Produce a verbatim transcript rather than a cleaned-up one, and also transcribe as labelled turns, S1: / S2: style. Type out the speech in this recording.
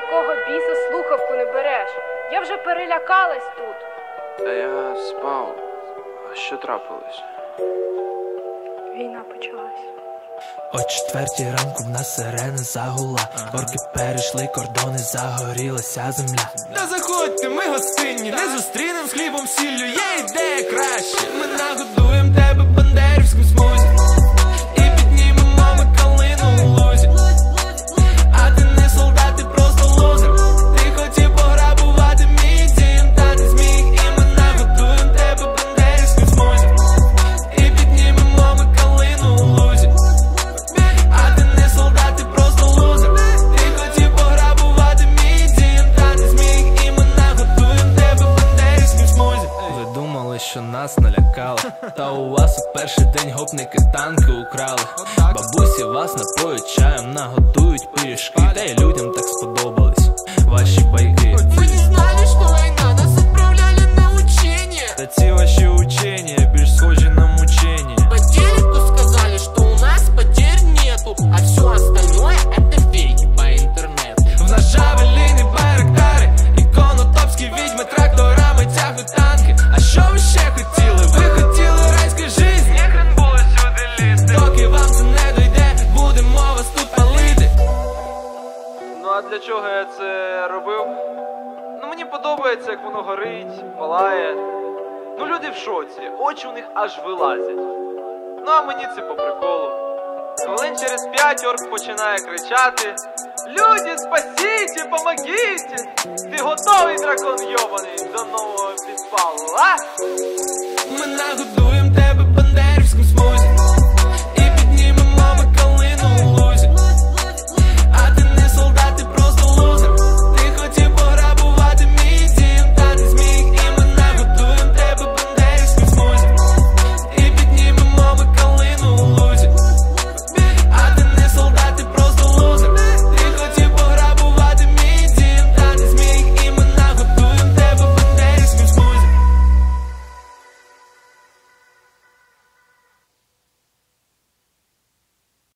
S1: якого біса слухавку не береш? Я вже перелякалась тут.
S2: Та я спав. А що трапилось?
S1: Війна почалась.
S3: О четвертій ранку в нас сирена загула. Орки перейшли кордони, загорілася земля.
S4: Та заходьте, ми гостинні, не зустрінем з хлібом сіллю. Є ідея краще. Ми нагодуєм тебе бандерівським смузі і піднімемо ми калину у лузі. А ти не солдат, ти просто лузер. Ти хотів пограбувати мій дім, та не зміг. І ми нагодуєм тебе бандерівським смузі і піднімемо ми калину у лузі. А ти не солдат, ти просто лузер. Ти хотів пограбувати мій дім, та не зміг. І ми нагодуєм тебе бандерівським смузі.
S3: Ви думали, що нас налякали, та у вас у перший день гопники танки украли. Бабусі вас напоють чаєм, наготують пиріжки. Та й людям так сподобались ваші байки.
S4: Мы не знали, что война, нас отправляли на учения.
S3: Та ці ваші учення більш схожі на мучення.
S4: По телеку сказали, что у нас потерь нету, а все остальное это фейки по интернету.
S3: В нас джавеліни, байрактари і конотопські відьми тракторами тягнуть танки. А що ви ще хотіли? Ви хотіли райської жизни? Не хрен було сюди лізти. Доки вам це не дойде, будемо вас тут палити.
S2: Ну а для чого я це робив? Ну мені подобається, як воно горить, палає. Ну люди в шоці, очі у них аж вилазять. Ну а мені це по приколу. Хвилин через п'ять орк починає кричати: люди, спасіть, помогіть! Ти готовий, дракон йобаний, до нового підпалу, а?
S4: Ми нагодуєм тебе бандерівським смузі